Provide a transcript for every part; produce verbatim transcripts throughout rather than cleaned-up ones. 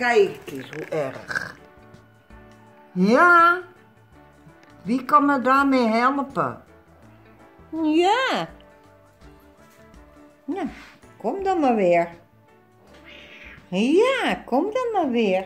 kijk eens hoe erg. Ja, wie kan me daarmee helpen? Ja. Nou, kom dan maar weer. Ja, kom dan maar weer.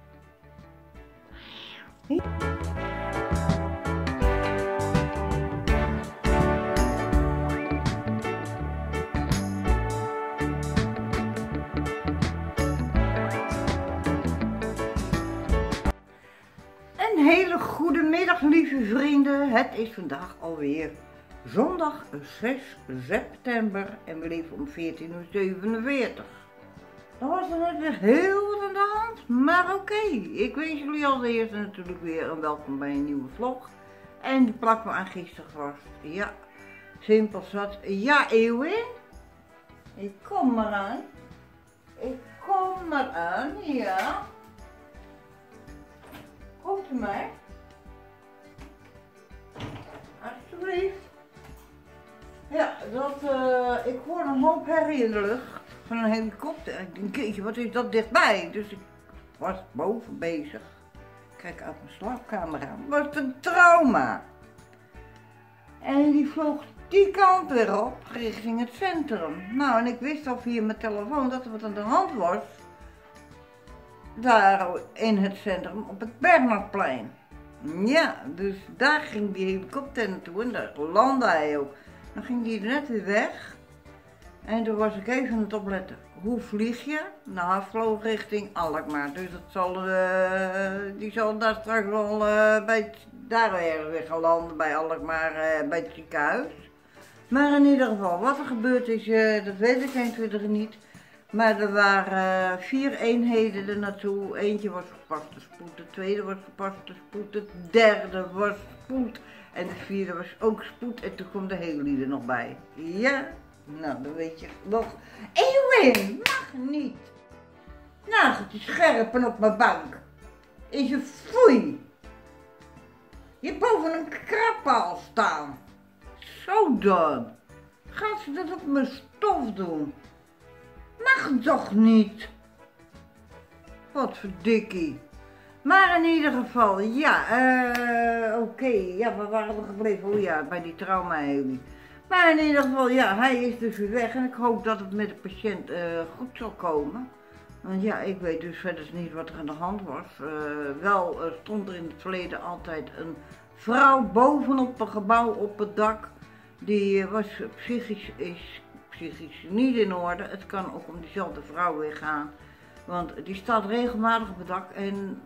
Een hele goede middag, lieve vrienden. Het is vandaag alweer zondag zes september en we leven om veertien uur zevenenveertig. Dan was er net weer heel wat aan de hand, maar oké. Okay. Ik wens jullie als eerste natuurlijk weer een welkom bij een nieuwe vlog. En die plak me aan gisteren vast. Ja, simpel zat. Ja, Eeuwin. Ik kom maar aan. Ik kom maar aan, ja. Komt u maar. Alsjeblieft. Ja, dat, uh, ik hoor een hoop herrie in de lucht van een helikopter. Ik denk, kindje, wat is dat dichtbij? Dus ik was boven bezig. Kijk uit mijn slaapkamer aan. Wat een trauma. En die vloog die kant weer op, richting het centrum. Nou, en ik wist al via mijn telefoon dat er wat aan de hand was. Daar in het centrum op het Bernhardplein. Ja, dus daar ging die helikopter naartoe en daar landde hij ook. Dan ging die net weer weg. En toen was ik even aan het opletten. Hoe vlieg je? Nou, hij vloog richting Alkmaar. Dus dat zal, uh, die zal daar straks wel uh, bij het, daar weer gaan landen bij Alkmaar, uh, bij het ziekenhuis. Maar in ieder geval, wat er gebeurd is, uh, dat weet ik eentweder niet. Maar er waren uh, vier eenheden er naartoe. Eentje was gepaste spoed, de tweede was gepaste spoed, de derde was spoed en de vierde was ook spoed. En toen kwam de heli er nog bij. Ja, nou dan weet je nog. Eeuwin, mag niet. Nou, het is scherpen op mijn bank. Is je foei. Je hebt boven een krappaal staan. Zo dan. Gaat ze dat op mijn stof doen? Mag toch niet? Wat verdikkie. Maar in ieder geval, ja, uh, oké, okay. Ja, waar waren we gebleven? Oh ja, bij die trauma-heli. Maar in ieder geval, ja, hij is dus weer weg en ik hoop dat het met de patiënt uh, goed zal komen. Want ja, ik weet dus verder niet wat er aan de hand was. Uh, wel uh, stond er in het verleden altijd een vrouw bovenop een gebouw op het dak. Die uh, was psychisch, is psychisch niet in orde. Het kan ook om diezelfde vrouw weer gaan. Want die staat regelmatig op het dak en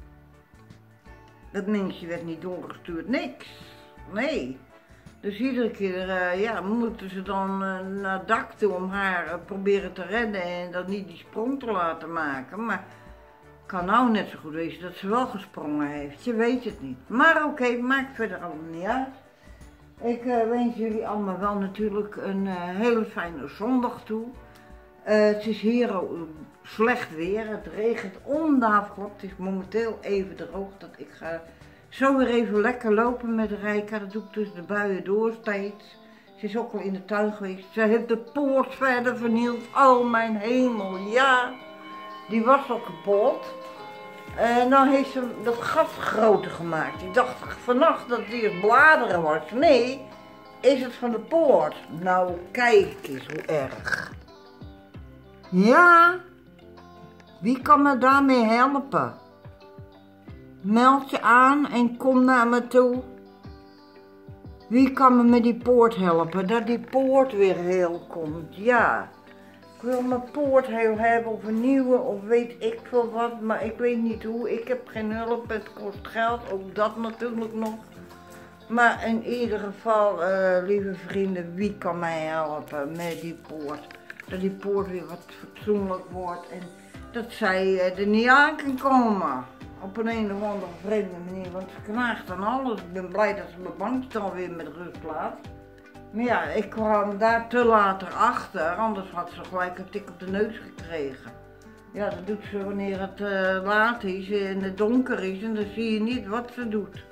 dat mensje werd niet doorgestuurd. Niks. Nee. Dus iedere keer uh, ja, moeten ze dan uh, naar het dak toe om haar uh, proberen te redden en dan niet die sprong te laten maken. Maar het kan nou net zo goed wezen dat ze wel gesprongen heeft. Je weet het niet. Maar oké, okay, maakt verder allemaal niet uit. Ik uh, wens jullie allemaal wel natuurlijk een uh, hele fijne zondag toe. Uh, het is hier al slecht weer, het regent om de afgrond. Het is momenteel even droog dat ik ga zo weer even lekker lopen met Rijka. Dat doe ik tussen de buien door steeds. Ze is ook al in de tuin geweest. Ze heeft de poort verder vernield. Oh mijn hemel, ja. Die was al kapot. En dan heeft ze dat gat groter gemaakt. Ik dacht vannacht dat het eerst bladeren was. Nee, is het van de poort. Nou, kijk eens hoe erg. Ja, wie kan me daarmee helpen? Meld je aan en kom naar me toe. Wie kan me met die poort helpen? Dat die poort weer heel komt, ja. Ik wil mijn poort heel hebben of een nieuwe of weet ik veel wat, maar ik weet niet hoe. Ik heb geen hulp, het kost geld, ook dat natuurlijk nog. Maar in ieder geval, uh, lieve vrienden, wie kan mij helpen met die poort? Dat die poort weer wat fatsoenlijk wordt en dat zij uh, er niet aan kan komen. Op een, een of andere vreemde manier, want ze knaagt aan alles. Ik ben blij dat ze mijn bankstel weer met rust laat. Maar ja, ik kwam daar te later achter, anders had ze gelijk een tik op de neus gekregen. Ja, dat doet ze wanneer het uh, laat is en het donker is en dan zie je niet wat ze doet.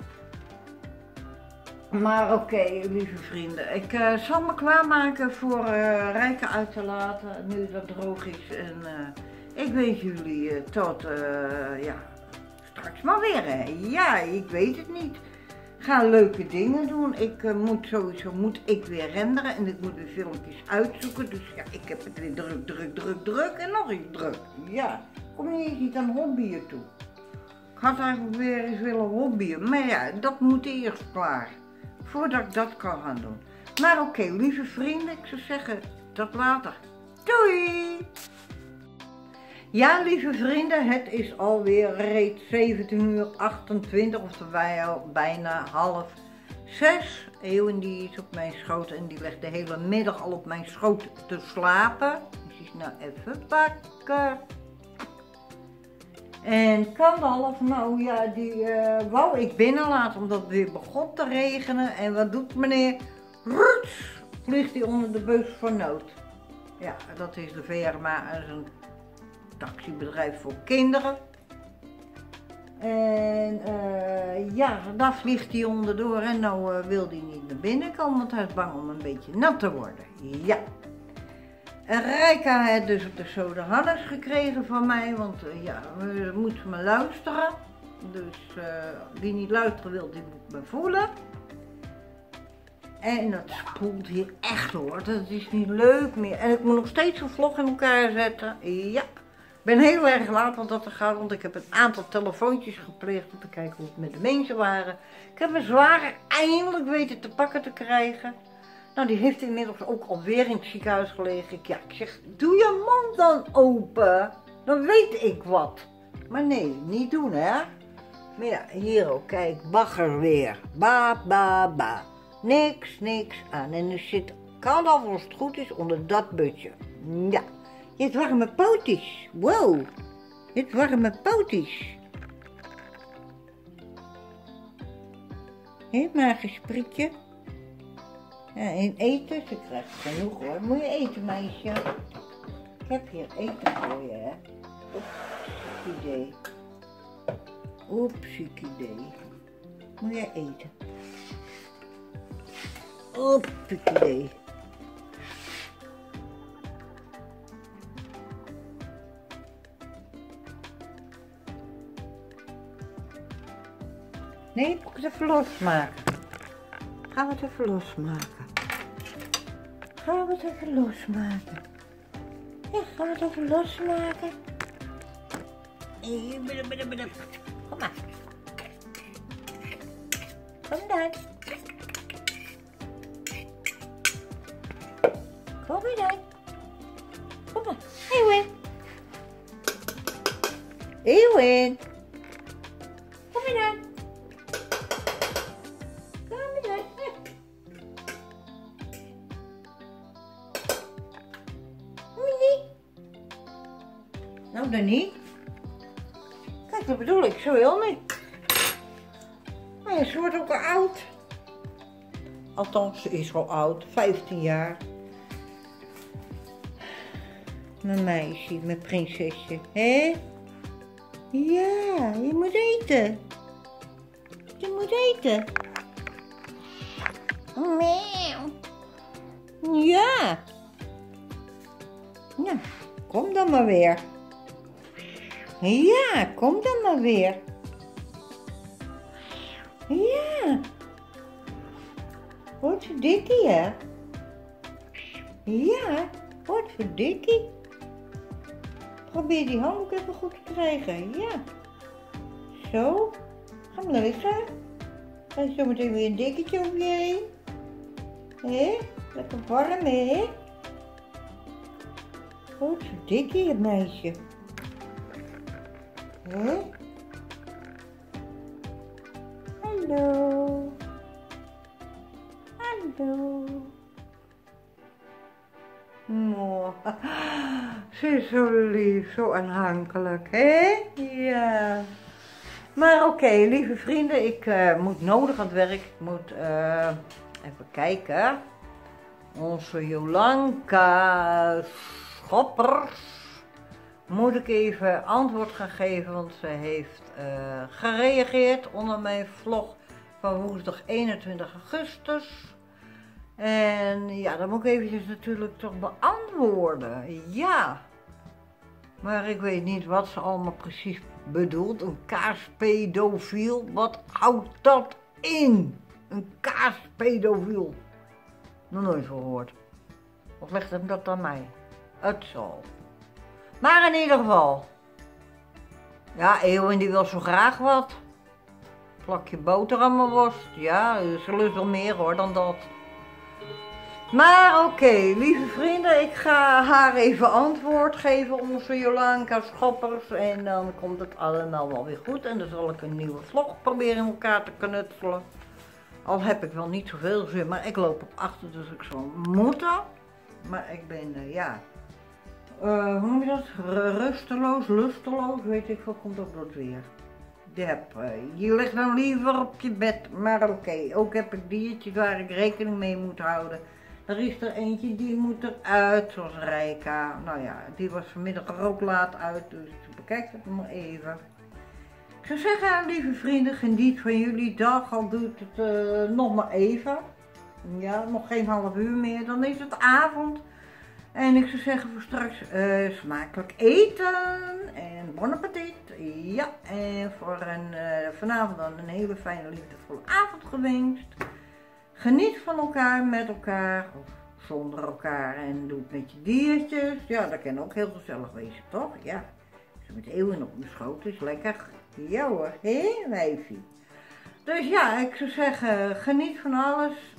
Maar oké, okay, lieve vrienden, ik uh, zal me klaarmaken voor uh, Rijka uit te laten, nu dat droog is. En uh, Ik wens jullie uh, tot, uh, ja, straks maar weer, hè. Ja, ik weet het niet. Ga leuke dingen doen. Ik uh, moet sowieso, moet ik weer renderen en ik moet weer filmpjes uitzoeken. Dus ja, ik heb het weer druk, druk, druk, druk en nog eens druk. Ja, kom je eens niet aan hobbyen toe. Ik had eigenlijk weer eens willen hobbyen, maar ja, dat moet eerst klaar. Voordat ik dat kan gaan doen. Maar oké, okay, lieve vrienden, ik zou zeggen, tot later. Doei! Ja, lieve vrienden, het is alweer reeds zeventien uur achtentwintig, oftewel bijna half zes. Eeuwen die is op mijn schoot en die legt de hele middag al op mijn schoot te slapen. Dus die is nou even wakker. En Kandalf, nou ja, die uh, wou ik binnenlaten omdat het weer begon te regenen. En wat doet meneer? Ruts, vliegt hij onder de bus voor nood. Ja, dat is de Verma, dat is een taxibedrijf voor kinderen. En uh, ja, daar vliegt hij onderdoor en nou uh, wil hij niet naar binnen komen, want hij is bang om een beetje nat te worden. Ja. En Rijka heeft dus op de Soda Hannes gekregen van mij, want uh, ja, we moeten me luisteren. Dus uh, wie niet luisteren wil, die moet me voelen. En dat spoelt hier echt hoor, dat is niet leuk meer. En ik moet nog steeds een vlog in elkaar zetten. Ja, ik ben heel erg laat want dat er gaat, want ik heb een aantal telefoontjes gepleegd om te kijken hoe het met de mensen waren. Ik heb mijn zware eindelijk weten te pakken te krijgen. Nou, die heeft inmiddels ook alweer in het ziekenhuis gelegen. Ja, ik zeg, doe je mond dan open, dan weet ik wat. Maar nee, niet doen hè. Maar ja, hier ook, kijk, bagger weer. Ba, ba, ba. Niks, niks aan. En er zit, kan al als het goed is, onder dat butje. Ja, je hebt warme pootjes. Wow, je hebt warme pootjes. Hé, maar een sprietje. Ja, en eten, ze krijgt genoeg hoor. Moet je eten, meisje? Ik heb hier eten voor je, hè. Oeps, idee. Oeps, idee. Moet je eten? Oeps, idee. Nee, ik moet het even losmaken. Gaan we het even losmaken. Gaan we het even losmaken. Ja, gaan we het even losmaken. Kom maar. Kom dan. Kom maar dan. Kom maar. Eeuwin. Eeuwin. Kom maar dan. Nou, dan niet. Kijk, dat bedoel ik, zo heel niet. Maar ze wordt ook al oud. Althans, ze is al oud, vijftien jaar. Mijn meisje, mijn prinsesje, hè? Ja, je moet eten. Je moet eten. Meeuw. Ja. Nou, kom dan maar weer. Ja, kom dan maar weer. Ja. Wat voor dikkie, hè? Ja, wat voor dikkie. Probeer die handdoek even goed te krijgen. Ja. Zo. Ga maar liggen. Ga je zo meteen weer een dekentje over je heen. Hé? Lekker warm, hè? Wat voor dikkie, het meisje. Hé? Hallo. Hallo. Oh, ze is zo lief, zo aanhankelijk, hè? Ja. Maar oké, okay, lieve vrienden, ik uh, moet nodig aan het werk. Ik moet uh, even kijken. Onze Jolanka Schoppers moet ik even antwoord gaan geven, want ze heeft uh, gereageerd onder mijn vlog van woensdag eenentwintig augustus. En ja, dat moet ik eventjes natuurlijk toch beantwoorden. Ja. Maar ik weet niet wat ze allemaal precies bedoelt. Een kaaspedofiel, wat houdt dat in? Een kaaspedofiel. Nog nooit gehoord. Of legt hem dat aan mij? Het zal. Maar in ieder geval. Ja, Eeuwen die wil zo graag wat. Plakje boterhammenworst. Ja, ze lust wel meer hoor dan dat. Maar oké, okay, lieve vrienden, ik ga haar even antwoord geven, onze Jolanka Schoppers. En dan komt het allemaal wel weer goed. En dan zal ik een nieuwe vlog proberen in elkaar te knutselen. Al heb ik wel niet zoveel zin, maar ik loop op achter, dus ik zal moeten. Maar ik ben, uh, ja, uh, hoe noem je dat? Rusteloos, lusteloos, weet ik veel, komt ook door het weer. Je, hebt, uh, je ligt dan liever op je bed, maar oké, okay. Ook heb ik diertjes waar ik rekening mee moet houden. Er is er eentje die moet eruit, zoals Rijka. Nou ja, die was vanmiddag er ook laat uit, dus bekijk het maar even. Ik zou zeggen, lieve vrienden, geniet van jullie dag, al doet het uh, nog maar even. Ja, nog geen half uur meer, dan is het avond. En ik zou zeggen voor straks uh, smakelijk eten en bon appetit. Ja, en voor een, uh, vanavond dan een hele fijne liefdevolle avond gewenst. Geniet van elkaar, met elkaar of zonder elkaar en doe het met je diertjes. Ja, dat kan ook heel gezellig wezen, toch? Ja, ze met eeuwen op mijn schoot is lekker. Ja hoor, hé wijfie. Dus ja, ik zou zeggen, geniet van alles.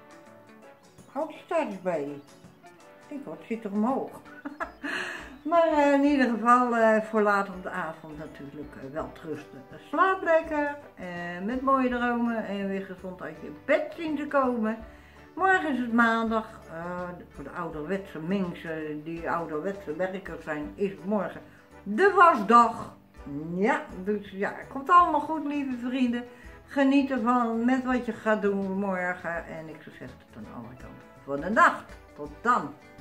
Houd je staartjes bij je. Kijk wat, zit er omhoog. Maar uh, in ieder geval uh, voor later op de avond natuurlijk uh, wel trusten. Slaap lekker, uh, met mooie dromen en weer gezond uit je bed zien te komen. Morgen is het maandag. Uh, voor de ouderwetse mensen die ouderwetse werkers zijn, is het morgen de wasdag. Ja, dus ja, het komt allemaal goed lieve vrienden. Geniet ervan met wat je gaat doen morgen. En ik zou zeggen tot een andere kant voor de nacht. Tot dan.